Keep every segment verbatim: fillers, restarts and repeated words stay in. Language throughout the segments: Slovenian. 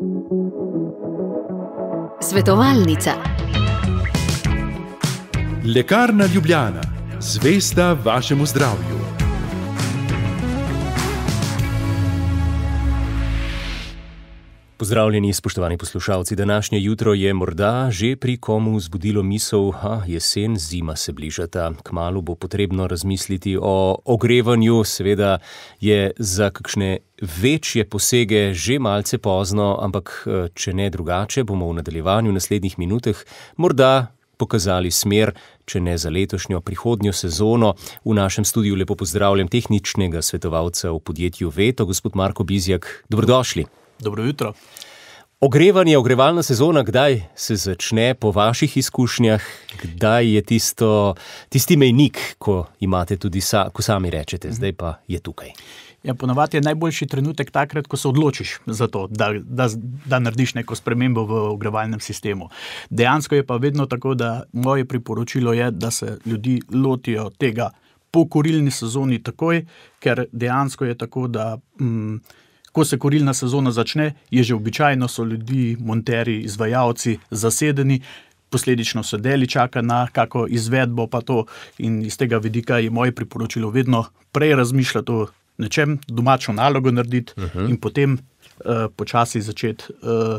Svetovalnica. Lekarna Ljubljana, zvesta vašemu zdravju. Pozdravljeni, spoštovani poslušalci. Današnje jutro je morda že pri komu vzbudilo misel, ha, jesen, zima se bližata. Kmalu bo potrebno razmisliti o ogrevanju, seveda je za kakšne večje posege že malce pozno, ampak če ne drugače, bomo v nadaljevanju v naslednjih minutah morda pokazali smer, če ne za letošnjo, prihodnjo sezono. V našem studiu lepo pozdravljam tehničnega svetovalca v podjetju Veto, gospod Marko Bizjak. Dobrodošli. Dobro jutro. Ogrevanje, ogrevalna sezona, kdaj se začne po vaših izkušnjah? Kdaj je tisto, tisti mejnik, ko imate tudi, sa, ko sami rečete, zdaj pa je tukaj? Ja, ponavadi je najboljši trenutek takrat, ko se odločiš za to, da, da, da narediš neko spremembo v ogrevalnem sistemu. Dejansko je pa vedno tako, da moje priporočilo je, da se ljudi lotijo tega po kurilni sezoni takoj, ker dejansko je tako, da mm, ko se kurilna sezona začne, je že običajno so ljudi, monterji, izvajalci zasedeni, posledično se deli čaka na kako izvedbo pa to, in iz tega vidika je moje priporočilo vedno prej razmišljati o nečem, domačo nalogo narediti uh-huh. in potem uh, počasi začeti uh,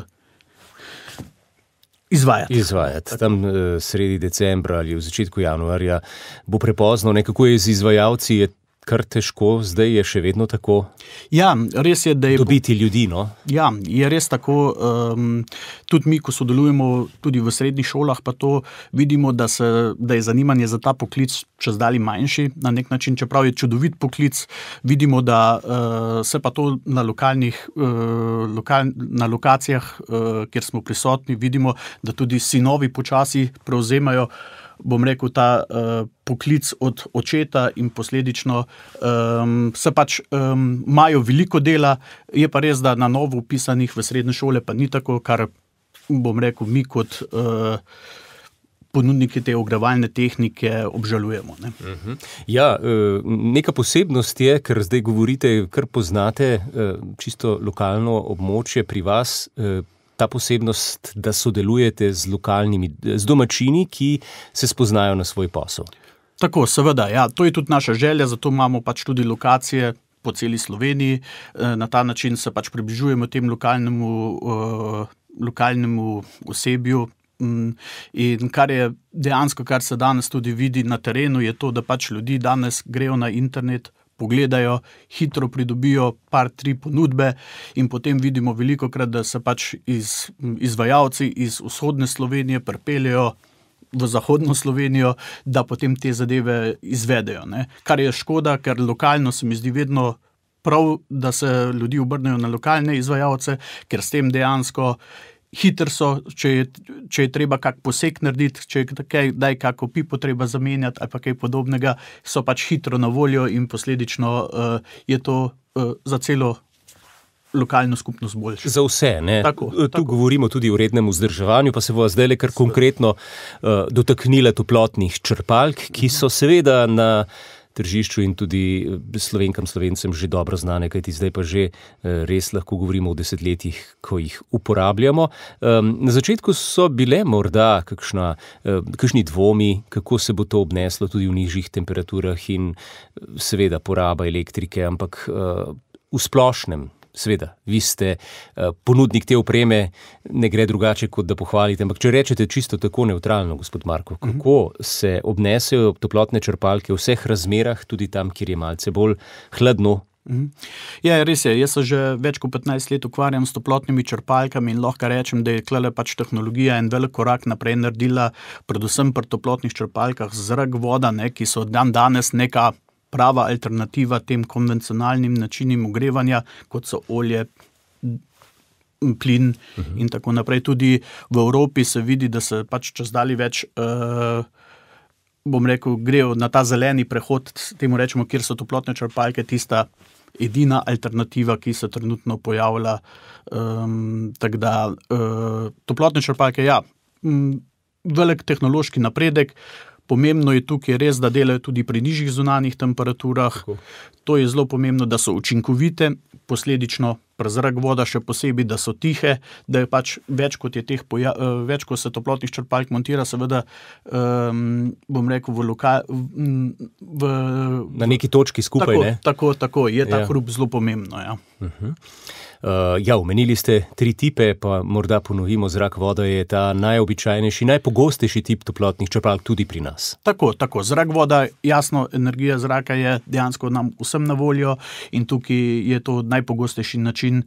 izvajati. Izvajati. Tam uh, sredi decembra ali v začetku januarja bo prepozno, nekako je z izvajalci je kar težko, zdaj je še vedno tako. Ja, res je, da je... Dobiti ljudi, no? Ja, je res tako. Um, tudi mi, ko sodelujemo tudi v srednjih šolah, pa to vidimo, da, se, da je zanimanje za ta poklic čezdalje manjši, na nek način, čeprav je čudovit poklic, vidimo, da uh, se pa to na lokalnih, uh, lokal, na lokacijah, uh, kjer smo prisotni, vidimo, da tudi sinovi počasi prevzemajo, bom rekel, ta uh, poklic od očeta in posledično um, se pač um, imajo veliko dela, je pa res, da na novo upisanih v srednje šole pa ni tako, kar bom rekel, mi kot uh, ponudniki te ogrevalne tehnike obžalujemo. Ne? Uh-huh. Ja, neka posebnost je, ker zdaj govorite, kar poznate čisto lokalno območje pri vas, ta posebnost, da sodelujete z lokalnimi, z domačini, ki se spoznajo na svoj posel. Tako, seveda, ja, to je tudi naša želja, zato imamo pač tudi lokacije po celi Sloveniji. Na ta način se pač približujemo tem lokalnemu, uh, lokalnemu osebju. In kar je dejansko, kar se danes tudi vidi na terenu, je to, da pač ljudi danes grejo na internet, pogledajo, hitro pridobijo par, tri ponudbe in potem vidimo velikokrat, da se pač iz, izvajalci iz vzhodne Slovenije pripeljejo v zahodno Slovenijo, da potem te zadeve izvedejo. Ne? Kar je škoda, ker lokalno se mi zdi vedno prav, da se ljudi obrnejo na lokalne izvajalce, ker s tem dejansko hitro so, če je, če je treba kak poseg narediti, če je kaj, daj kako pipo treba zamenjati ali pa kaj podobnega, so pač hitro na voljo in posledično uh, je to uh, za celo lokalno skupnost boljše. Za vse, ne? Tako, tu tako. Govorimo tudi o rednem vzdrževanju, pa se bo zdaj le kar konkretno uh, dotaknila toplotnih črpalk, ki so seveda na tržišču in tudi Slovenkam, Slovencem že dobro znane, kajti zdaj pa že res lahko govorimo o desetletjih, ko jih uporabljamo. Na začetku so bile morda kakšna, kakšni dvomi, kako se bo to obneslo tudi v nižjih temperaturah in seveda poraba elektrike, ampak v splošnem, seveda, vi ste ponudnik te opreme, ne gre drugače, kot da pohvalite, ampak če rečete čisto tako neutralno, gospod Marko, kako se obnesejo toplotne črpalke v vseh razmerah, tudi tam, kjer je malce bolj hladno? Ja, res je. Jaz se že več kot petnajst let ukvarjam s toplotnimi črpalkami in lahko rečem, da je tlele pač tehnologija en velik korak naprej naredila, predvsem pri toplotnih črpalkah zrak, voda, ne, ki so dan danes neka prava alternativa tem konvencionalnim načinim ogrevanja, kot so olje, plin uh-huh. in tako naprej. Tudi v Evropi se vidi, da se pač čezdalje več, uh, bom rekel, grejo na ta zeleni prehod, temu rečemo, kjer so toplotne črpalke tista edina alternativa, ki se trenutno pojavlja. Um, tako da uh, toplotne črpalke, ja, um, velik tehnološki napredek. Pomembno je tukaj res, da delajo tudi pri nižjih zunanjih temperaturah. Tako. To je zelo pomembno, da so učinkovite, posledično pri zrak voda še posebej, da so tihe, da je pač več kot je teh poja, več kot se toplotnih črpalk montira, seveda um, bom rekel v lokal v, na neki točki skupaj, tako, ne? Tako, tako, je ta ja. hrup zelo pomembno, ja. Uh-huh. Uh, ja, omenili ste tri tipe, pa morda ponovimo, zrak voda je ta najobičajnejši, najpogostejši tip toplotnih črpalk tudi pri nas. Tako, tako. Zrak voda, jasno, energija zraka je dejansko nam vsem na voljo in tukaj je to najpogostejši način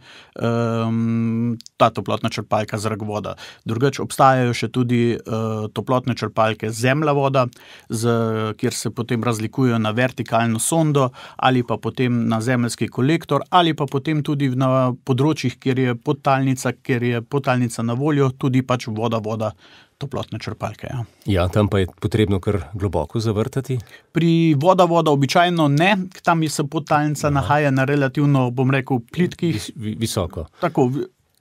um, ta toplotna črpalka zrak voda. Drugač obstajajo še tudi uh, toplotne črpalke zemlja voda, z, kjer se potem razlikujejo na vertikalno sondo ali pa potem na zemeljski kolektor ali pa potem tudi na področjih, kjer je podtalnica, kjer je podtalnica na voljo, tudi pač voda, voda, toplotne črpalke. Ja. ja, tam pa je potrebno kar globoko zavrtati? Pri voda, voda običajno ne, tam se podtalnica Aha. nahaja na relativno, bom rekel, plitkih. Vis, visoko. Tako,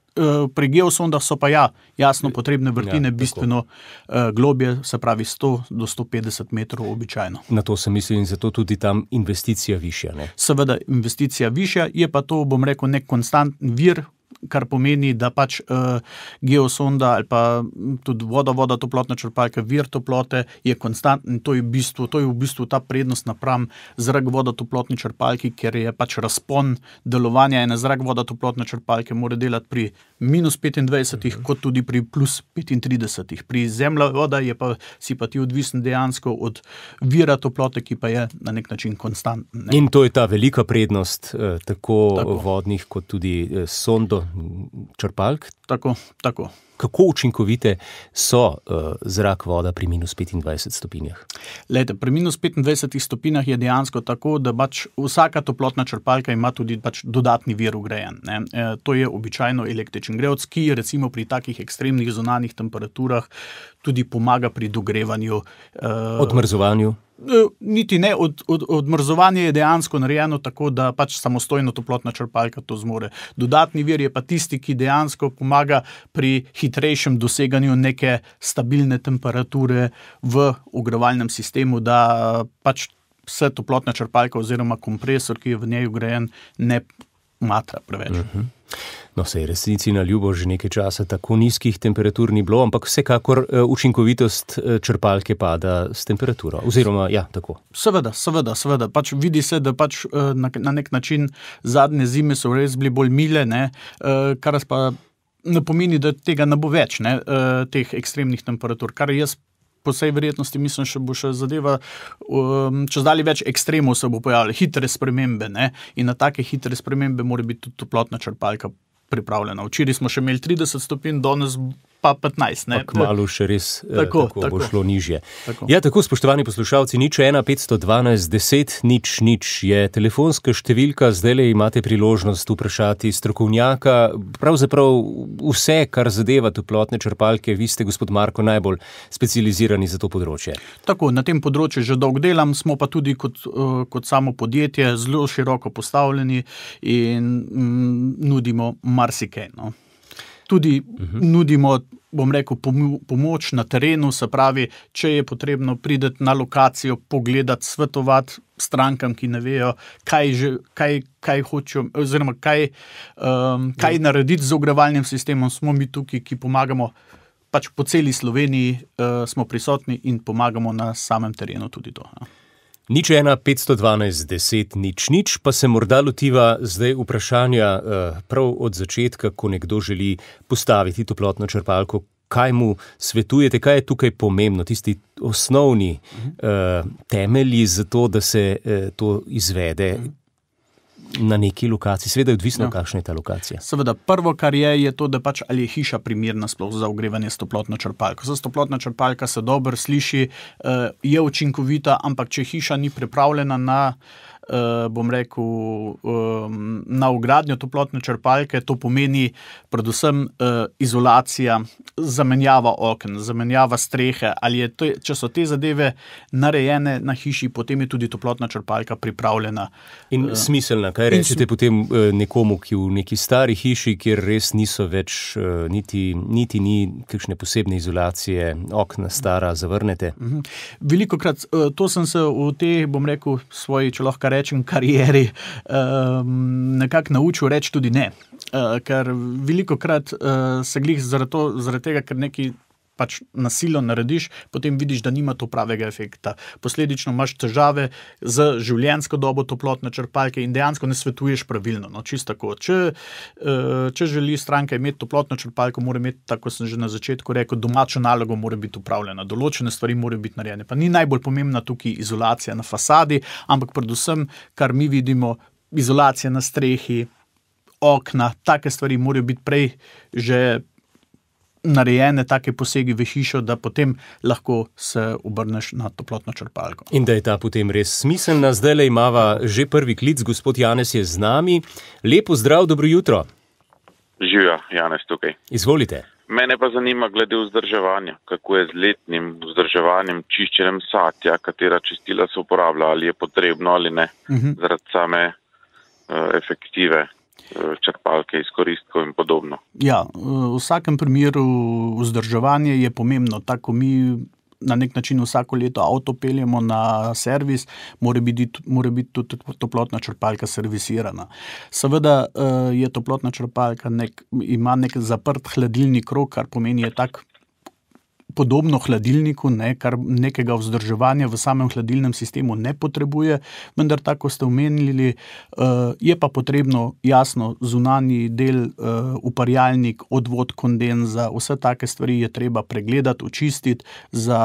pri geosondah so pa ja, jasno potrebne vrtine ja, bistveno uh, globje, se pravi sto do sto petdeset metrov običajno. Na to sem mislil in zato tudi tam investicija višja, ne? Seveda investicija višja, je pa to, bom rekel, nek konstantni vir, kar pomeni, da pač uh, geosonda ali pa tudi voda, voda, toplotna črpalka, vir toplote je konstantni, to je v bistvu, to je v bistvu ta prednost napram zrak voda toplotni črpalki, ker je pač razpon delovanja ene zrak voda toplotne črpalke mora delati pri minus petindvajsetih, uh-huh. kot tudi pri plus petintridesetih. Pri zemlja voda je pa, si pa ti odvisen dejansko od vira toplote, ki pa je na nek način konstantni. Ne? In to je ta velika prednost eh, tako, tako vodnih kot tudi eh, sondo črpalk. Tako, tako. Kako učinkovite so uh, zrak voda pri minus petindvajsetih stopinjah? Lejte, pri minus petindvajsetih stopinjah je dejansko tako, da pač vsaka toplotna črpalka ima tudi pač dodatni vir vgrajen. Ne? E, to je običajno električen grelec, ki recimo pri takih ekstremnih zunanjih temperaturah tudi pomaga pri dogrevanju. Uh, Odmrzovanju? Niti ne, od, od, odmrzovanje je dejansko narejeno tako, da pač samostojno toplotna črpalka to zmore. Dodatni vir je pa tisti, ki dejansko pomaga pri hitrejšem doseganju neke stabilne temperature v ogrevalnem sistemu, da pač se toplotna črpalka oziroma kompresor, ki je v njej vgrajen, ne matra preveč. Uh-huh. No, sej resnici na ljubo že nekaj časa tako nizkih temperatur ni bilo, ampak vsekakor uh, učinkovitost uh, črpalke pada s temperaturo, oziroma ja, tako. Seveda, seveda, seveda. Pač vidi se, da pač uh, na, na nek način zadnje zime so res bili bolj mile, ne, uh, kar pa ne pomeni, da tega ne bo več, ne, uh, teh ekstremnih temperatur, kar jaz po vsej verjetnosti mislim, še bo še zadeva, um, čez dalje več ekstremov se bo pojavljalo, hitre spremembe, ne, in na take hitre spremembe mora biti tudi toplotna črpalka pripravljena. Včeraj smo še imeli trideset stopinj, danes pa petnajst. Ne? Pa kmalu še res tako, tako, tako bo šlo nižje. Tako. Ja, tako, spoštovani poslušalci, nič ena petsto dvanajst deset nič nič je telefonska številka, zdajle imate priložnost vprašati strokovnjaka, pravzaprav vse, kar zadeva toplotne črpalke, vi ste, gospod Marko, najbolj specializirani za to področje. Tako, na tem področju že dolgo delam, smo pa tudi kot, uh, kot samo podjetje zelo široko postavljeni in mm, nudimo marsikaj, no. Tudi uh-huh. nudimo, bom rekel, pomoč na terenu, se pravi, če je potrebno prideti na lokacijo, pogledati, svetovati strankam, ki ne vejo, kaj, že, kaj, kaj hočejo, oziroma kaj, um, kaj narediti z ogrevalnim sistemom, smo mi tukaj, ki pomagamo pač po celi Sloveniji, uh, smo prisotni in pomagamo na samem terenu tudi to. Ja. Nič ena petsto dvanajst deset nič nič, pa se morda lotiva zdaj vprašanja prav od začetka, ko nekdo želi postaviti toplotno črpalko. Kaj mu svetujete, kaj je tukaj pomembno, tisti osnovni uh, temelji za to, da se uh, to izvede na neki lokaciji? Seveda je odvisno, ja. kakšna je ta lokacija. Seveda, prvo, kar je, je to, da pač ali je hiša primerna sploh za ogrevanje s toplotno črpalko. Zdaj, toplotna črpalka se dobro sliši, je učinkovita, ampak če hiša ni pripravljena na, bom rekel, na vgradnjo toplotne črpalke, to pomeni predvsem izolacija, zamenjava oken, zamenjava strehe, ali je to, če so te zadeve narejene na hiši, potem je tudi toplotna črpalka pripravljena. In smiselna, kaj rečete sm- potem nekomu, ki v neki stari hiši, kjer res niso več, niti, niti ni kakšne posebne izolacije, okna stara, zavrnete? Velikokrat, to sem se v te, bom rekel, svoji, če lahko rečem, karieri um, nekako naučil reči tudi ne. Uh, ker veliko krat uh, se glih zaradi, to, zaradi tega, ker neki pač nasilo narediš, potem vidiš, da nima to pravega efekta. Posledično imaš težave z življenjsko dobo toplotne črpalke in dejansko ne svetuješ pravilno. No, čisto tako. Če, če želi stranka imeti toplotno črpalko, mora imeti, tako sem že na začetku rekel, domačo nalogo mora biti upravljena. Določene stvari morajo biti narejene. Pa ni najbolj pomembna tukaj izolacija na fasadi, ampak predvsem, kar mi vidimo, izolacija na strehi, okna, take stvari morajo biti prej že narejene, take posegi v hišo, da potem lahko se obrneš na toplotno črpalko. In da je ta potem res smiselna. Zdajle imava že prvi klic, gospod Janez je z nami. Lepo zdrav, dobro jutro. Živja, Janez tukaj. Izvolite. Mene pa zanima glede vzdrževanja, kako je z letnim vzdrževanjem, čiščenjem satja, katera čistila se uporablja, ali je potrebno ali ne, uh-huh. zaradi same uh, efektive črpalke, izkoristkov in podobno. Ja, v vsakem primeru vzdrževanje je pomembno. Tako mi na nek način vsako leto avto peljemo na servis, mora biti, mora biti tudi toplotna črpalka servisirana. Seveda je toplotna črpalka nek, ima nek zaprt hladilni krog, kar pomeni je tak podobno hladilniku, ne, kar nekega vzdrževanja v samem hladilnem sistemu ne potrebuje, vendar tako ste omenili, uh, je pa potrebno jasno zunanji del, uh, uparjalnik, odvod kondenza, vse take stvari je treba pregledati, očistiti. Za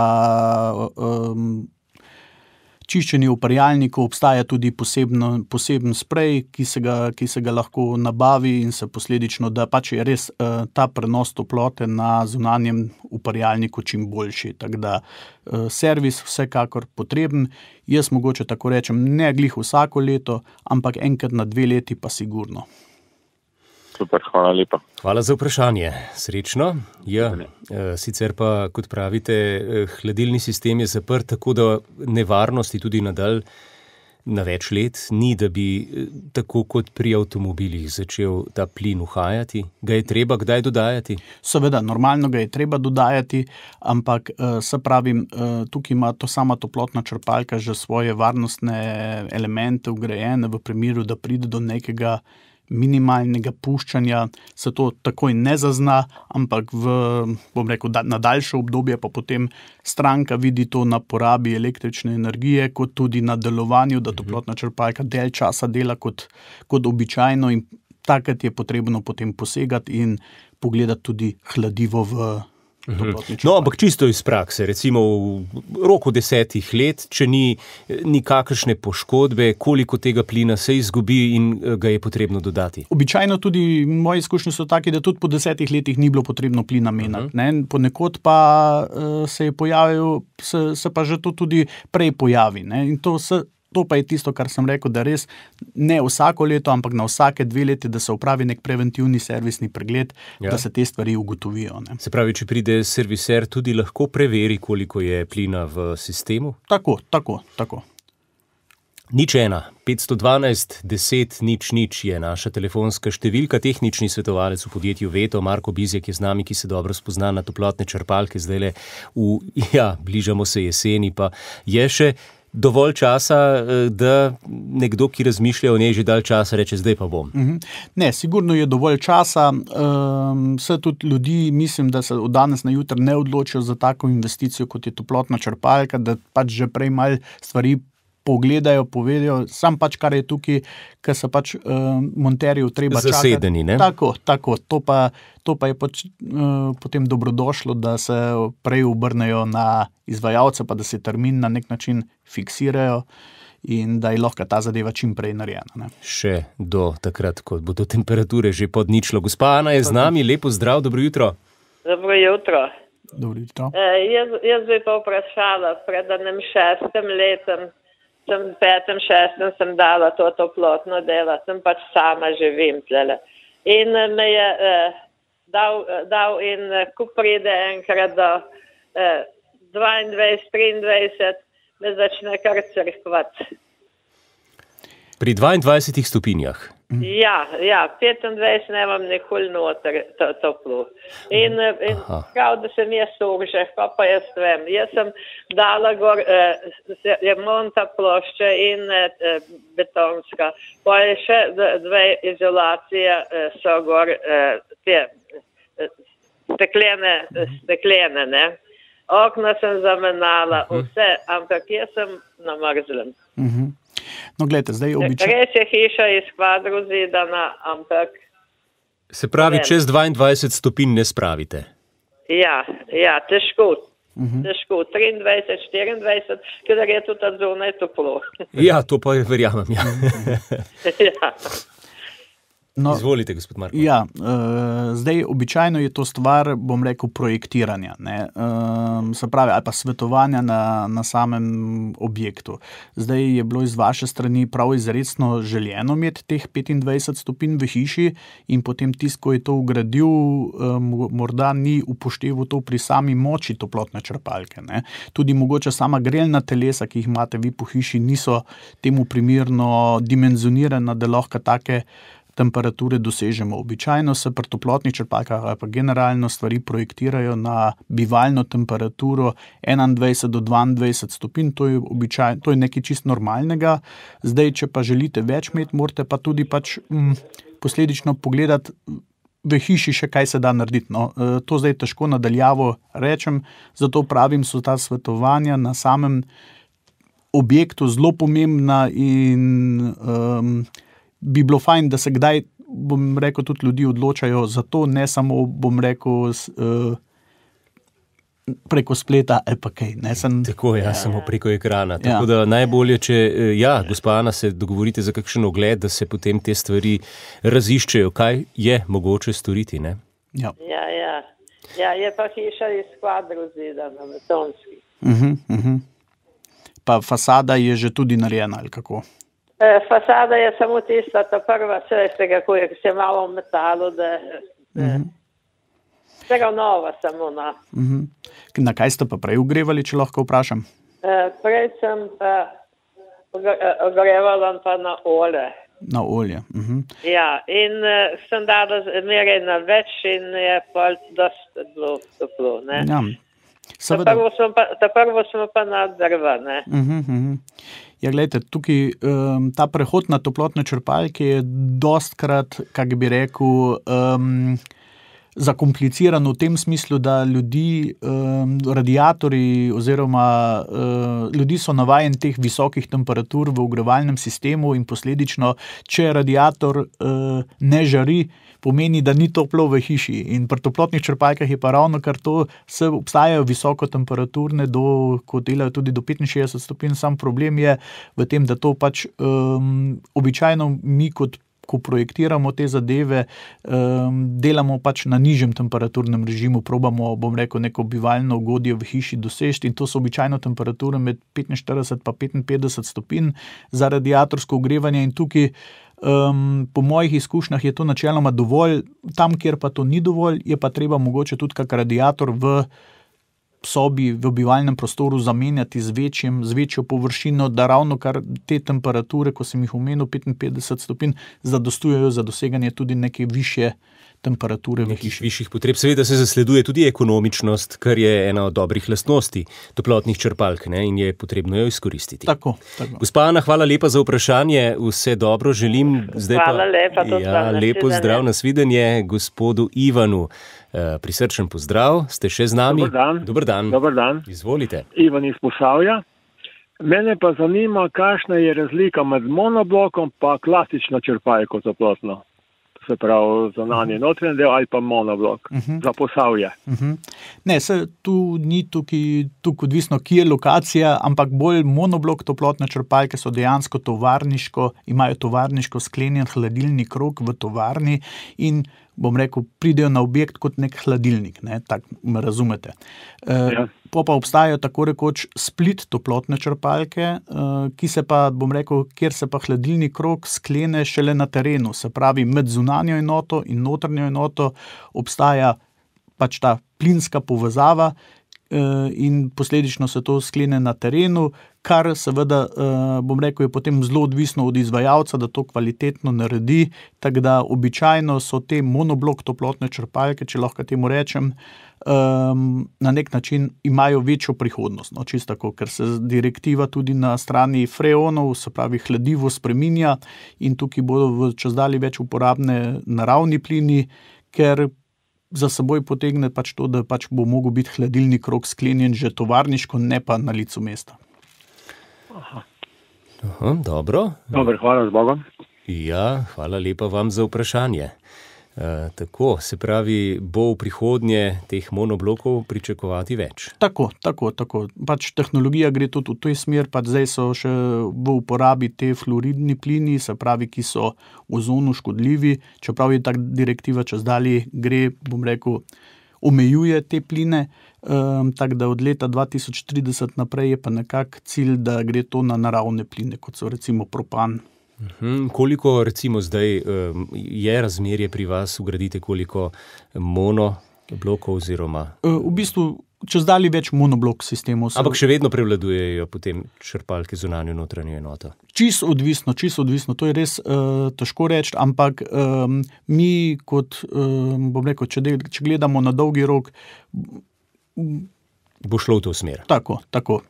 um, čiščenje uparjalnikov obstaja tudi posebno, poseben sprej, ki se, ga, ki se ga lahko nabavi in se posledično, da pač je res uh, ta prenos toplote na zunanjem uparjalniku čim boljši. Tako da uh, servis vsekakor potreben. Jaz mogoče tako rečem, ne glih vsako leto, ampak enkrat na dve leti pa sigurno. Super, hvala lepa. Hvala za vprašanje. Srečno. Ja, sicer pa, kot pravite, hladilni sistem je zaprt, tako da nevarnosti tudi nadalj na več let ni, da bi tako kot pri avtomobilih začel ta plin uhajati. Ga je treba kdaj dodajati? Seveda, normalno ga je treba dodajati, ampak se pravim, tukaj ima to sama toplotna črpalka že svoje varnostne elemente vgrajene v primeru, da pride do nekega minimalnega puščanja, se to takoj ne zazna, ampak v, bom rekel, da, na daljše obdobje pa potem stranka vidi to na porabi električne energije, kot tudi na delovanju, da toplotna črpalka del časa dela kot, kot običajno in takrat je potrebno potem posegati in pogledati tudi hladivo v No, ampak čisto iz prakse, recimo v roku desetih let, če ni nikakršne poškodbe, koliko tega plina se izgubi in ga je potrebno dodati? Običajno tudi moje izkušnje so taki, da tudi po desetih letih ni bilo potrebno plina menjati. Uh-huh. Ponekod pa uh, se je pojavil, se, se pa že to tudi prej pojavi. Ne? In to se To pa je tisto, kar sem rekel, da res ne vsako leto, ampak na vsake dve leti, da se upravi nek preventivni servisni pregled, ja. Da se te stvari ugotovijo. Ne. Se pravi, če pride serviser, tudi lahko preveri, koliko je plina v sistemu? Tako, tako, tako. Nič ena, petsto dvanajst, deset, nič, nič je naša telefonska številka. Tehnični svetovalec v podjetju Veto, Marko Bizjak je z nami, ki se dobro spozna na toplotne črpalke. Zdajle v, ja, bližamo se jeseni, pa je še dovolj časa, da nekdo, ki razmišlja o njej že dalj časa, reče, zdaj pa bom. Ne, sigurno je dovolj časa. Vse tudi ljudi, mislim, da se od danes na jutri ne odločijo za tako investicijo, kot je toplotna črpalka, da pač že prej malo stvari pogledajo, povedajo, sam pač, kar je tukaj, ker se pač uh, monterjev treba čakati. Zasedeni, ne? Tako, tako. To pa, to pa je pač uh, potem dobrodošlo, da se prej obrnejo na izvajalce, pa da se termin na nek način fiksirajo in da je lahko ta zadeva čim prej narejena. Ne? Še do takrat, ko bodo temperature že pod ničlo. Gospa Ana je z nami, lepo zdrav, dobro jutro. Dobro jutro. Dobro jutro. E, jaz, jaz bi pa vprašala, pred enim šestim letem, sem petem, šestem sem dala to toplotno delo, sem pač sama živim tlele. In me je eh, dal, dal in ko pride enkrat do eh, dvaindvajset, triindvajset, me začne kar crkvati. Pri dvaindvajsetih stopinjah? Ja, ja, petindvajset nemam nikoli noter to, toplo. In, in prav, da se mi je sože, pa pa jaz vem. Jaz sem dala gor eh, remonta plošče in eh, betonska. Pa je še dve izolacije eh, so gor eh, te eh, steklene, steklene, ne. Okna sem zamenala, vse, ampak jaz sem na mrzlem. Mhm. No, gledajte, zdaj običajno... Res je hiša iz kvadru zidana, ampak... Se pravi, čez dvaindvajset stopinj ne spravite? Ja, ja, težko. Uh-huh. Težko. triindvajset, štiriindvajset, ker je tudi zunaj toplo. Ja, to pa verjamem, ja. Ja. No, izvolite, gospod Marko. Ja, uh, zdaj običajno je to stvar, bom rekel, projektiranja, ne, uh, se pravi, ali pa svetovanja na, na samem objektu. Zdaj je bilo iz vaše strani prav izredno željeno imeti teh petindvajset stopinj v hiši in potem tisto, ko je to ugradil, um, morda ni upošteval to pri sami moči toplotne črpalke, ne. Tudi mogoče sama grelna telesa, ki jih imate vi po hiši, niso temu primerno dimenzionirana, da lahko take temperature dosežemo. Običajno se pri toplotnih črpalkah ali pa generalno stvari projektirajo na bivalno temperaturo enaindvajset do dvaindvajset stopinj, to je običajno, to je nekaj čist normalnega. Zdaj, če pa želite več imeti, morate pa tudi pač m, posledično pogledati v hiši še kaj se da narediti. No, to zdaj težko nadaljavo rečem, zato pravim, so ta svetovanja na samem objektu zelo pomembna in um, bi bilo fajn, da se kdaj, bom rekel, tudi ljudi odločajo za to, ne samo, bom rekel, uh, preko spleta ali pa kaj. Ne, sem, tako, ja, ja, samo preko ekrana. Ja. Tako da najbolje, če, ja, gospa Ana, se dogovorite za kakšen ogled, da se potem te stvari raziščejo, kaj je mogoče storiti, ne? Ja, ja, ja. Ja, je pa hiša iz kvadru zidana, betonski. Uh-huh, uh-huh. Pa fasada je že tudi narejena, ali kako? Fasada je samo tista, ta prva, vse kako je, se malo v metalu, da je vsega nova samo na. Uh-huh. Na kaj ste pa prej ogrevali, če lahko vprašam? Prej sem pa ogrevala pa na olje. Na olje. Uh-huh. Ja, in uh, sem dala meraj na več in je pa dosti bilo toplo, ne. Ja. Ta prvo smo pa, ta prvo smo pa na drva, ne. Uh-huh, uh-huh. Ja, gledajte, tukaj um, ta prehod na toplotne črpalke je dostkrat, kak bi rekel, um, zakompliciran v tem smislu, da ljudi, um, radiatorji oziroma uh, ljudi so navajeni teh visokih temperatur v ogrevalnem sistemu in posledično, če radiator uh, ne žari, pomeni, da ni toplo v hiši. In pri toplotnih črpalkah je pa ravno kar to, se obstajajo visoko temperaturne, do, ko delajo tudi do petinšestdeset stopinj, sam problem je v tem, da to pač um, običajno mi kot ko projektiramo te zadeve, um, delamo pač na nižjem temperaturnem režimu, probamo, bom rekel, neko bivalno ugodje v hiši doseči in to so običajno temperature med petinštirideset pa petinpetdeset stopinj za radiatorsko ogrevanje in tukaj Um, po mojih izkušnjah je to načeloma dovolj, tam, kjer pa to ni dovolj, je pa treba mogoče tudi kak radiator v sobi, v bivalnem prostoru zamenjati z večjim, z večjo površino, da ravno kar te temperature, ko sem jih omenil, petinpetdeset stopinj, zadostujejo za doseganje tudi neke višje temperature v hiši. Višjih potreb. Seveda se zasleduje tudi ekonomičnost, kar je ena od dobrih lastnosti toplotnih črpalk, ne, in je potrebno jo izkoristiti. Tako, tako. Gospa Ana, hvala lepa za vprašanje, vse dobro želim. Zdaj hvala pa, lepa, to ja, lepo zdrav, nasvidenje gospodu Ivanu. Prisrčen pozdrav, ste še z nami? Dobar dan. Dobar dan. Dobar dan. Izvolite. Ivan iz Posavja. Mene pa zanima, kakšna je razlika med monoblokom pa klasično črpalko toplotno. Se pravi, zunanji notranji del ali pa monoblok uh-huh. za Posavje. Uh-huh. Ne, se tu ni tukaj, tukaj odvisno, kje je lokacija, ampak bolj monoblok toplotne črpalke so dejansko tovarniško, imajo tovarniško sklenjen hladilni krog v tovarni in bom rekel, pridejo na objekt kot nek hladilnik, ne, tako me razumete. E, ja. Po pa obstajajo tako rekoč split toplotne črpalke, e, ki se pa, bom rekel, kjer se pa hladilni krog sklene šele na terenu, se pravi med zunanjo enoto in notranjo enoto obstaja pač ta plinska povezava, in posledično se to sklene na terenu, kar seveda, bom rekel, je potem zelo odvisno od izvajalca, da to kvalitetno naredi, tako da običajno so te monoblok toplotne črpalke, če lahko temu rečem, na nek način imajo večjo prihodnost, no, čisto tako, ker se direktiva tudi na strani freonov, se pravi hladivo, spreminja in tukaj bodo v čazdalje več uporabne naravni plini, ker za seboj potegne pač to, da pač bo mogel biti hladilni krog sklenjen že tovarniško, ne pa na licu mesta. Aha, dobro. Dobro, hvala z Bogom. Ja, hvala lepa vam za vprašanje. E, tako, se pravi, bo v prihodnje teh monoblokov pričakovati več? Tako, tako, tako. Pač tehnologija gre tudi v toj smer, pač zdaj so še v uporabi te fluoridni plini, se pravi, ki so ozonu škodljivi, čeprav je tak direktiva čazdalje gre, bom rekel, omejuje te pline, um, tako da od leta dva tisoč trideset naprej je pa nekak cilj, da gre to na naravne pline, kot so recimo propan. Uhum, koliko recimo zdaj um, je razmerje pri vas, ugradite koliko monoblokov oziroma? V bistvu čazdalje več monoblok sistemov. Ampak še vedno prevladujejo potem črpalke zunanjo notranjo enoto? Čisto odvisno, čisto odvisno. To je res uh, težko reči, ampak um, mi kot, um, bom rekel, če, del, če gledamo na dolgi rok, bo šlo v to smer. Tako, tako.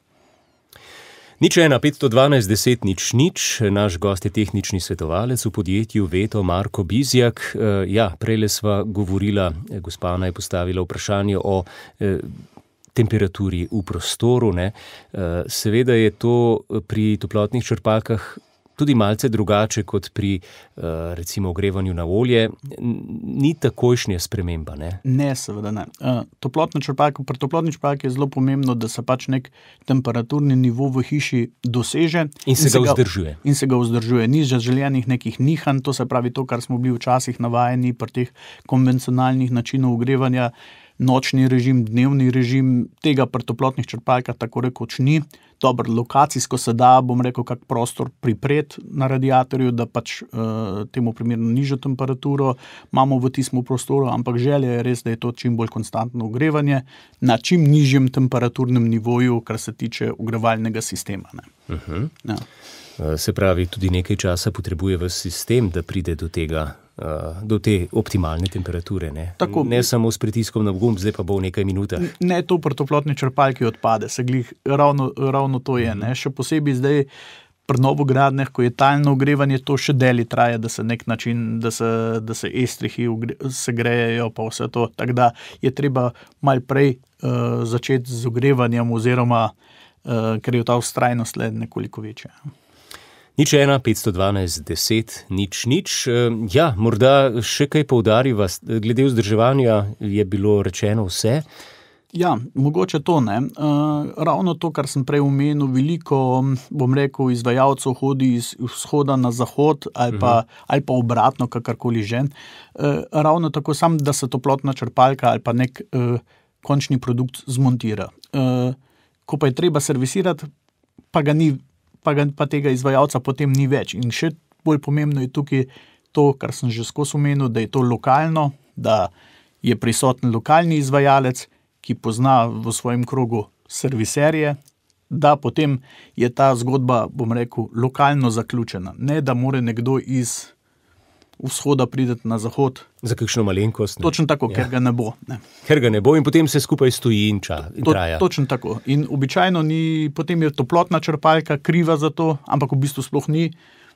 Nič ena, petsto dvanajst, deset, nič, nič. Naš gost je tehnični svetovalec v podjetju Veto, Marko Bizjak. E, ja, prejle sva govorila, gospa Ana je postavila vprašanje o e, temperaturi v prostoru, ne. E, seveda je to pri toplotnih črpalkah tudi malce drugače kot pri recimo ogrevanju na olje. Ni takojšnja sprememba, ne? Ne, seveda ne. Toplotna črpalka, pri toplotni črpalki je zelo pomembno, da se pač nek temperaturni nivo v hiši doseže. In se, in se ga vzdržuje. In se ga vzdržuje. Ni željenih nekih nihanj, to se pravi to, kar smo bili včasih navajeni pri teh konvencionalnih načinov ogrevanja, nočni režim, dnevni režim, tega pri toplotnih črpalkah tako rekoč ni. Dobro, lokacijsko se da, bom rekel, kak prostor pripret na radiatorju, da pač uh, temu primerno nižjo temperaturo imamo v tistem prostoru, ampak želja je res, da je to čim bolj konstantno ogrevanje na čim nižjem temperaturnem nivoju, kar se tiče ogrevalnega sistema. Ne. Uh-huh. Ja. Se pravi, tudi nekaj časa potrebuje v sistem, da pride do tega, do te optimalne temperature, ne? Tako, ne samo s pritiskom na gumb, zdaj pa bo v nekaj minutah. Ne, to pri toplotni črpalki odpade, se glih, ravno, ravno to je, ne? Še posebej zdaj pri novogradnjah, ko je talno ogrevanje, to še deli traja, da se nek način, da se, da se estrihi segrejejo pa vse to, tako da je treba malo prej uh, začeti z ogrevanjem oziroma, uh, ker je ta vztrajnost le nekoliko večja. Nič ena, petsto dvanajst, deset, nič, nič. Ja, morda še kaj poudariva, glede vzdrževanja je bilo rečeno vse? Ja, mogoče to, ne. Uh, ravno to, kar sem prej omenil, veliko, bom rekel, izvajalcev hodi iz vzhoda na zahod ali pa, uh-huh. ali pa obratno, kakorkoli že. Uh, ravno tako sam, da se toplotna črpalka ali pa nek uh, končni produkt zmontira. Uh, ko pa je treba servisirati, pa ga ni Pa, ga, pa tega izvajalca potem ni več. In še bolj pomembno je tukaj to, kar sem že skozi omenil, da je to lokalno, da je prisoten lokalni izvajalec, ki pozna v svojem krogu serviserje, da potem je ta zgodba, bom rekel, lokalno zaključena. Ne, da more nekdo iz vzhoda prideti na zahod. Za kakšno malenkost. Ne? Točno tako, ja. Ker ga ne bo. Ne. Ker ga ne bo in potem se skupaj stoji in, ča, in to, traja. Točno tako. In običajno ni, potem je toplotna črpalka kriva za to, ampak v bistvu sploh ni.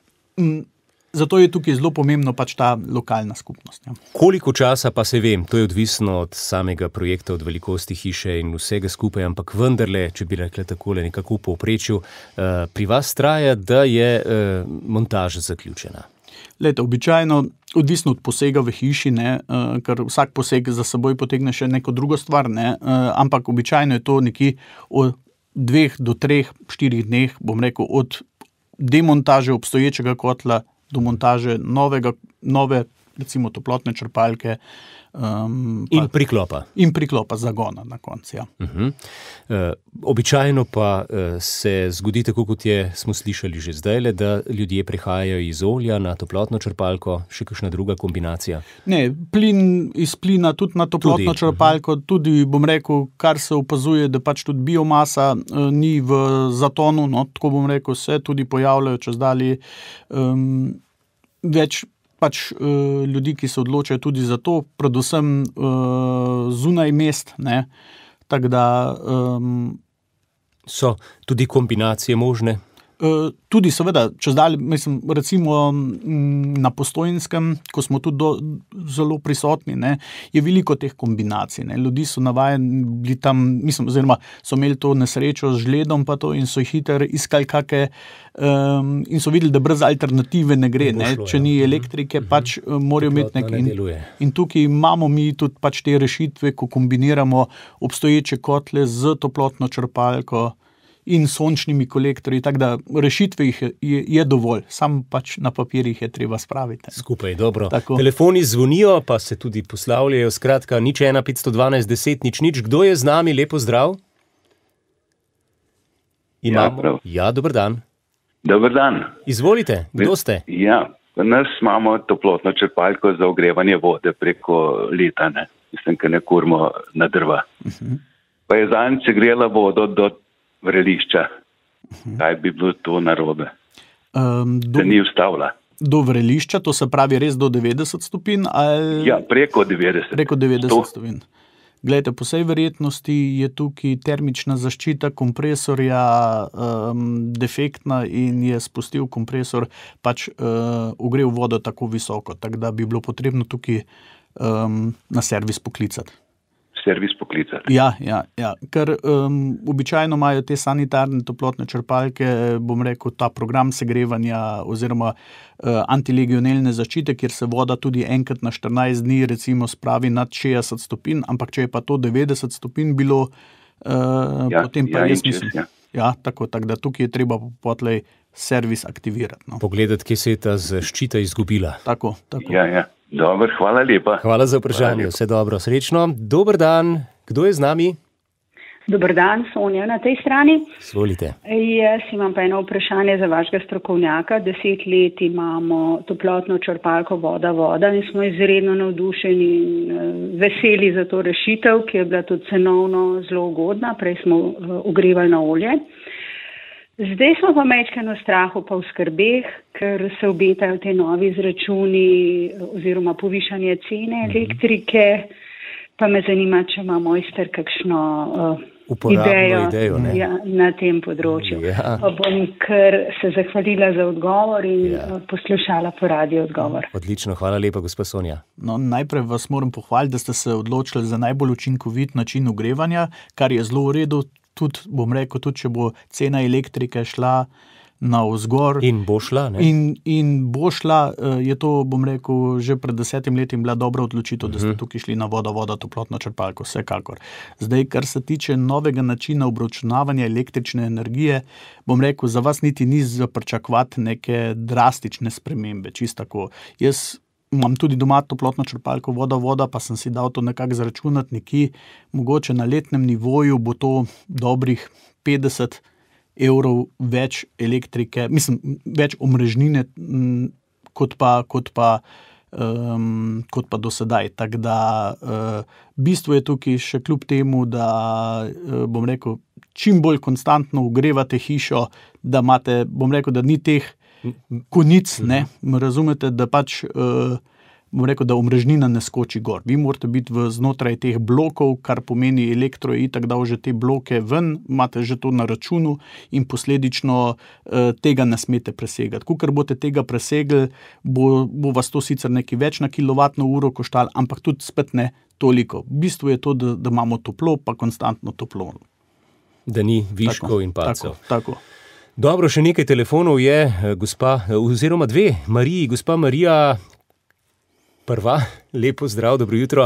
Zato je tukaj zelo pomembno pač ta lokalna skupnost. Ja. Koliko časa pa se vem, to je odvisno od samega projekta, od velikosti hiše in vsega skupaj, ampak vendarle, če bi rekla takole nekako v povprečju, uh, pri vas traja, da je uh, montaža zaključena. Lejte, običajno, odvisno od posega v hiši, ne, uh, ker vsak poseg za seboj potegne še neko drugo stvar, ne, uh, ampak običajno je to nekje od dveh do treh, štirih dneh, bom rekel, od demontaže obstoječega kotla do montaže novega, nove recimo toplotne črpalke. Um, in priklopa. In priklopa zagona na koncu, ja. Uh-huh. Uh, običajno pa uh, se zgodi tako, kot je, smo slišali že zdajle, da ljudje prehajajo iz olja na toplotno črpalko, še kakšna druga kombinacija? Ne, plin iz plina tudi na toplotno tudi. črpalko, tudi bom rekel, kar se opazuje, da pač tudi biomasa uh, ni v zatonu, no, tako bom rekel, se tudi pojavljajo čez dalje um, več pač uh, ljudi, ki se odločajo tudi za to, predvsem uh, zunaj mest, ne, tako da... Um, so tudi kombinacije možne? Uh, tudi seveda, čez dalje, mislim, recimo m, na Postojnskem, ko smo tudi do, zelo prisotni, ne, je veliko teh kombinacij, ne, ljudi so navajeni bili tam, mislim, oziroma so imeli to nesrečo z žledom pa to in so hiter iskali kake um, in so videli, da brez alternative ne gre, ne, šlo, če ja. ni elektrike, uh-huh. pač uh, morajo imeti nek in, in tukaj imamo mi tudi pač te rešitve, ko kombiniramo obstoječe kotle z toplotno črpalko in sončnimi kolektorji, tako da rešitve jih je, je dovolj, sam pač na papirjih je treba spraviti. Skupaj, dobro. Tako. Telefoni zvonijo, pa se tudi poslavljajo, skratka, nič ena petsto dvanajst deset nič nič. Kdo je z nami? Lepo zdrav. Imamo... Ja, ja, dober dan. Dober dan. Izvolite, kdo ste? Ja, v nas imamo toplotno črpalko za ogrevanje vode preko leta, ne. Mislim, ker ne kurimo na drva. Uh-huh. Pa je zadnjič grela vodo do vrelišča. Kaj bi bilo to narobe? Um, do, da ni ustavila. Do vrelišča, to se pravi res do devetdeset stopinj? Ali... Ja, preko devetdeset. Preko devetdeset stopinj. Glejte, po vsej verjetnosti je tukaj termična zaščita kompresorja um, defektna in je spustil kompresor, pač uh, ogrel vodo tako visoko, tako da bi bilo potrebno tukaj um, na servis poklicati. servis poklicati. Ja, ja, ja. Ker um, običajno imajo te sanitarne toplotne črpalke, bom rekel, ta program segrevanja oziroma uh, antilegionelne zaščite, kjer se voda tudi enkrat na štirinajst dni recimo spravi nad šestdeset stopinj, ampak če je pa to devetdeset stopinj bilo, uh, ja, potem pa ja, jaz mislim. Ja. Ja, tako, tako da tukaj je treba potlej servis aktivirati. No. Pogledati, kje se je ta zaščita izgubila. Tako, tako. Ja, ja. Dobar, hvala lepa. Hvala za vprašanje, vse dobro, srečno. Dober dan, kdo je z nami? Dober dan, Sonja na tej strani. Svolite. Jaz imam pa eno vprašanje za vašega strokovnjaka. Deset let imamo toplotno črpalko voda, voda in smo izredno navdušeni in veseli za to rešitev, ki je bila tudi cenovno zelo ugodna. Prej smo ogrevali na olje. Zdaj smo pa majčkeno v strahu pa v skrbeh, ker se obetajo te novi izračuni oziroma povišanje cene elektrike, pa me zanima, če ima mojster kakšno uh, idejo, idejo ja, na tem področju. Ja. Pa bom kar se zahvalila za odgovor in ja. poslušala po radiju odgovor. Odlično, hvala lepa, gospa Sonja. No, najprej vas moram pohvaliti, da ste se odločili za najbolj učinkovit način ogrevanja, kar je zelo v redu. Tudi, bom rekel, tudi če bo cena elektrike šla navzgor. In bo šla, ne? In, in bo šla, je to, bom rekel, že pred desetim letim bila dobra odločitev, uh-huh. da ste tukaj šli na vodo, voda, toplotno črpalko, vsekakor. Zdaj, kar se tiče novega načina obračunavanja električne energije, bom rekel, za vas niti ni za pričakovati neke drastične spremembe, čisto tako. Jaz imam tudi doma toplotno črpalko voda, voda, pa sem si dal to nekako zračunati nekje, mogoče na letnem nivoju bo to dobrih petdeset evrov več elektrike, mislim, več omrežnine m, kot pa, kot pa, um, kot pa do sedaj. Tako da uh, bistvo je tukaj še kljub temu, da uh, bom rekel, čim bolj konstantno ogrevate hišo, da imate, bom rekel, da ni teh konic, ne, razumete, da pač, uh, bom rekel, da omrežnina ne skoči gor. Vi morate biti v znotraj teh blokov, kar pomeni elektro je itak dal že te bloke ven, imate že to na računu in posledično uh, tega ne smete presegati. Kukor boste tega presegli, bo, bo vas to sicer nekaj več na kilovatno uro koštalo, ampak tudi spet ne toliko. Bistvo je to, da, da imamo toplo, pa konstantno toplo. Da ni viškov in pacov. Tako, tako. Dobro, še nekaj telefonov je, gospa, oziroma dve, Mariji, gospa Marija prva, lepo zdrav, dobro jutro.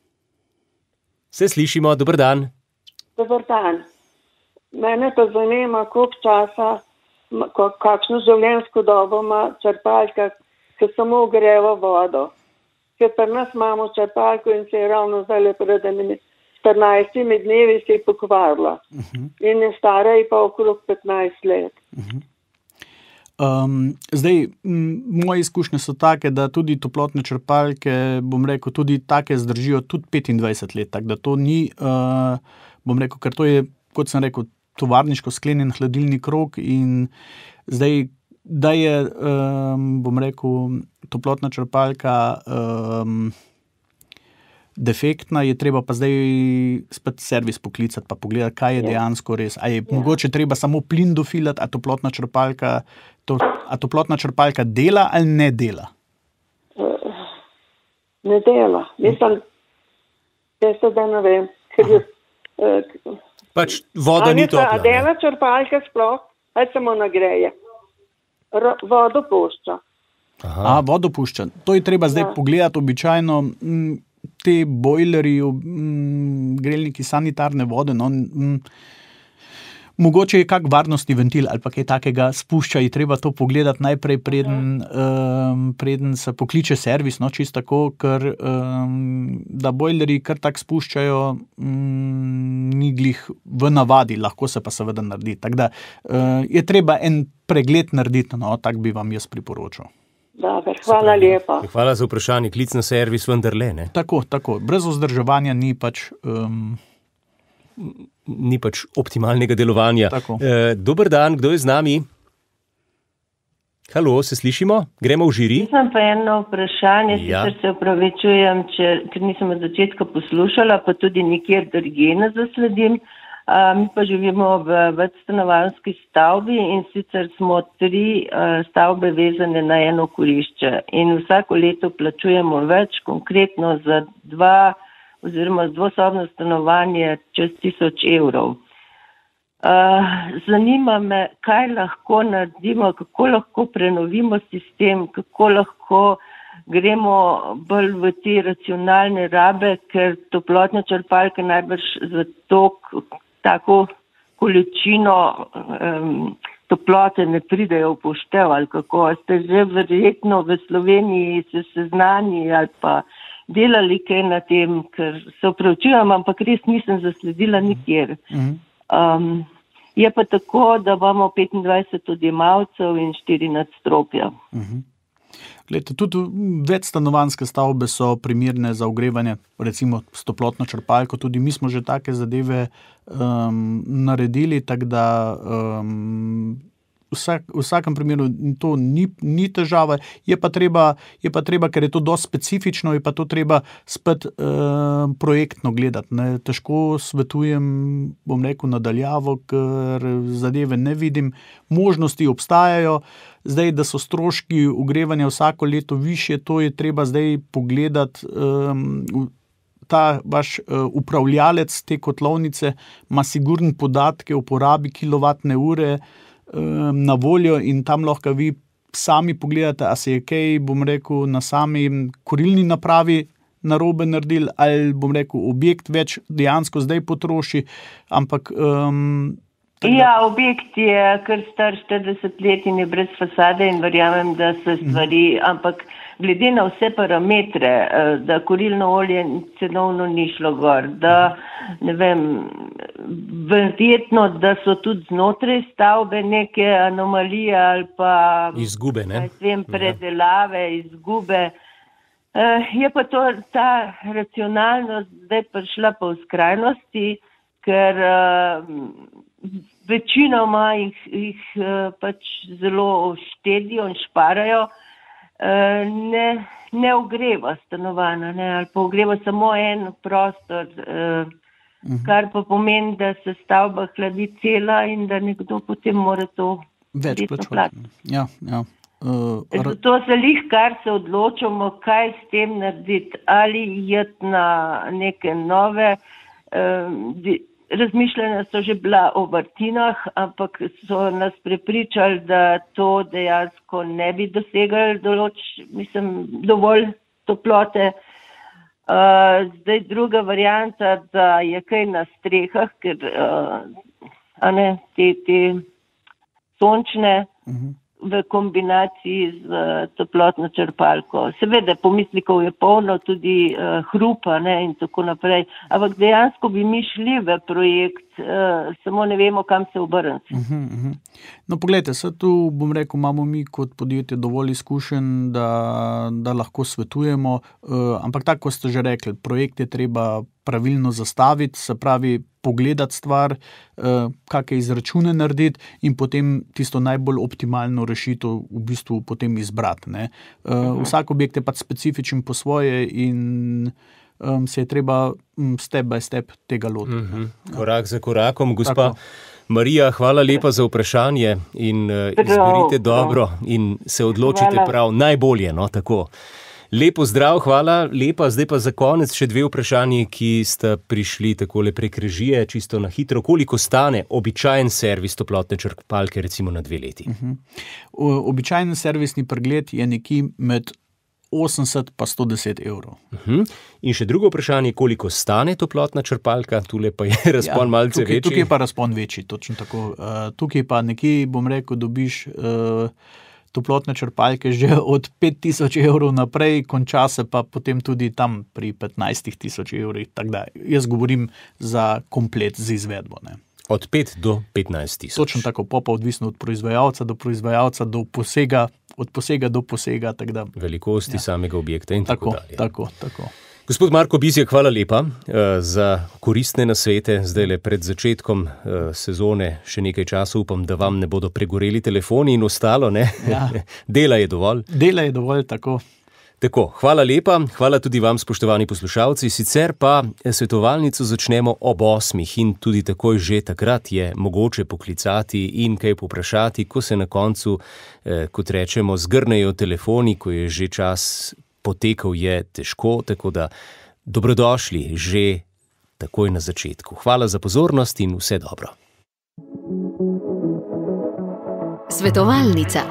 Se slišimo, dober dan. Dober dan. Mene pa zanima, koliko časa, kakšno življenjsko dobo ima črpalka, ki samo ogreva vodo. ker pri nas imamo črpalko in se je ravno zdaj pred enimi štirinajstimi dnevi se je pokvarila. Uh-huh. In je stara je pa okrog petnajst let. Uh-huh. Um, zdaj, m, moje izkušnje so take, da tudi toplotne črpalke, bom rekel, tudi take zdržijo tudi petindvajset let, tako da to ni, uh, bom rekel, ker to je, kot sem rekel, tovarniško sklenjen hladilni krog in zdaj, da je, um, bom rekel, toplotna črpalka um, defektna, je treba pa zdaj spet servis poklicati pa pogledati, kaj je ja. dejansko res. A je ja. mogoče treba samo plin dofilati, a toplotna črpalka, to, a toplotna črpalka dela ali ne dela? Uh, ne dela. Mislim, jaz da ne vem. Ker je, uh, pač voda ni topla. A dela črpalka sploh, ali samo nagreje? R- vodo pušča. Aha. A, vodo pušča. To je treba zdaj ja. pogledati običajno. M, te bojleri, m, grelniki sanitarne vode, no, m, mogoče je kak varnostni ventil ali pa kaj takega spušča, je treba to pogledati najprej, preden, um, preden se pokliče servis, no, čisto tako, ker um, da bojleri kar tak spuščajo, um, ni glih v navadi, lahko se pa seveda naredi. Tako da uh, je treba en pregled narediti, no, tak bi vam jaz priporočal. Dobar, hvala lepa. Hvala za vprašanje, klic na servis vendarle, ne? Tako, tako. Brez vzdrževanja ni pač... Um... Ni pač optimalnega delovanja. E, dober dan, kdo je z nami? Halo, se slišimo? Gremo v žiri? Nisem pa eno vprašanje, ja. sicer se opravičujem, če, ker nisem od začetka poslušala, pa tudi nikjer drugje ne zasledim. A, mi pa živimo v večstanovanjski stavbi in sicer smo tri a, stavbe vezane na eno kurišče in vsako leto plačujemo več, konkretno za dva oziroma dvosobno stanovanje čez tisoč evrov. Uh, zanima me, kaj lahko naredimo, kako lahko prenovimo sistem, kako lahko gremo bolj v te racionalne rabe, ker toplotne črpalke najbrž za to, tako količino um, toplote ne pridejo v poštev, ali kako ste že verjetno v Sloveniji se seznani ali pa delali kaj na tem, ker se opravičujem, ampak res nisem zasledila nikjer. Um, je pa tako, da imamo petindvajset odjemalcev in štiri nadstropja. Uh-huh. Glejte, tudi večstanovanjske stavbe so primerne za ogrevanje, recimo s toplotno črpalko, tudi mi smo že take zadeve um, naredili, tako da um, Vsak, v vsakem primeru to ni, ni težava, je pa, treba, je pa treba, ker je to dosti specifično, je pa to treba spet eh, projektno gledati. Ne. Težko svetujem, bom rekel, nadaljavo, ker zadeve ne vidim. Možnosti obstajajo, zdaj, da so stroški ogrevanja vsako leto višje, to je treba zdaj pogledati. Eh, ta vaš uh, upravljalec te kotlovnice ima sigurno podatke o porabi kilovatne ure na voljo in tam lahko vi sami pogledate, a se je kaj, bom rekel, na sami kurilni napravi narobe naredili, ali bom rekel, objekt več dejansko zdaj potroši, ampak... Um, ja, objekt je kar star štirideset let in je brez fasade in verjamem, da se stvari, mm. ampak glede na vse parametre, da kurilno olje cenovno ni šlo gor, da, ne vem, verjetno, da so tudi znotraj stavbe neke anomalije ali pa izgube, ne? Vem, predelave, izgube. Je pa to, ta racionalnost zdaj prišla pa v skrajnosti, ker večinoma jih, jih pač zelo štedijo in šparajo, ne, ne ogreva stanovanja, ne, ali pa ogreva samo en prostor, uh, uh-huh. kar pa pomeni, da se stavba hladi cela in da nekdo potem mora to več plačati. Ja, ja. Uh, ar... Zato se lih, kar se odločamo, kaj s tem narediti, ali jeti na neke nove uh, di- razmišljanja so že bila o vrtinah, ampak so nas prepričali, da to dejansko ne bi dosegali določ, mislim, dovolj toplote. Uh, zdaj druga varianta, da je kaj na strehah, ker uh, a ne, te, te sončne, uh-huh. v kombinaciji z toplotno črpalko. Seveda, pomislikov je polno, tudi uh, hrupa, ne, in tako naprej, ampak dejansko bi mi šli v projekt, uh, samo ne vemo, kam se obrniti. Uh -huh, uh -huh. No, pogledajte, se tu, bom rekel, imamo mi kot podjetje dovolj izkušenj, da, da lahko svetujemo, uh, ampak tako, ko ste že rekli, projekt je treba pravilno zastaviti, se pravi pogledati stvar, uh, kakšne izračune narediti in potem tisto najbolj optimalno rešitev v bistvu potem izbrati. Ne? Uh, uh-huh. Vsak objekt je pač specifičen po svoje in um, se je treba um, step by step tega lotiti. Uh-huh. Korak za korakom, gospa Tako. Marija, hvala lepa za vprašanje in uh, izberite dobro in se odločite hvala. prav najbolje, no, tako. Lepo zdrav, hvala, lepa. Zdaj pa za konec še dve vprašanji, ki sta prišli takole prek režije, čisto na hitro. Koliko stane običajen servis toplotne črpalke recimo na dve leti? Uh-huh. Običajen servisni pregled je nekje med osemdeset pa sto deset evrov. Uh-huh. In še drugo vprašanje, koliko stane toplotna črpalka? Tule pa je razpon ja, malce tukaj, večji. Tukaj je pa razpon večji, točno tako. Uh, tukaj pa nekje, bom rekel, dobiš uh, toplotne črpalke že od pet tisoč evrov naprej, konča se pa potem tudi tam pri petnajst tisoč evrih. Tako da jaz govorim za komplet z izvedbo. Ne. Od pet do petnajst tisoč. Točno tako, pa odvisno od proizvajalca do proizvajalca, do posega, od posega do posega. Tak da, velikosti ja. samega objekta in tako, tako dalje. Tako, tako. Gospod Marko Bizjak, hvala lepa uh, za koristne nasvete. Zdaj le pred začetkom uh, sezone še nekaj časa upam, da vam ne bodo pregoreli telefoni in ostalo, ne? Ja. Dela je dovolj. Dela je dovolj, tako. Tako, hvala lepa, hvala tudi vam, spoštovani poslušalci. Sicer pa svetovalnico začnemo ob osmih in tudi takoj že takrat je mogoče poklicati in kaj poprašati, ko se na koncu, eh, kot rečemo, zgrnejo telefoni, ko je že čas potekal, je težko, tako da dobrodošli že takoj na začetku. Hvala za pozornost in vse dobro. Svetovalnica.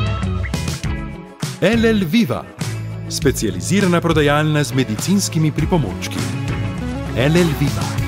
L L Viva, specializirana prodajalna z medicinskimi pripomočki. L L Viva.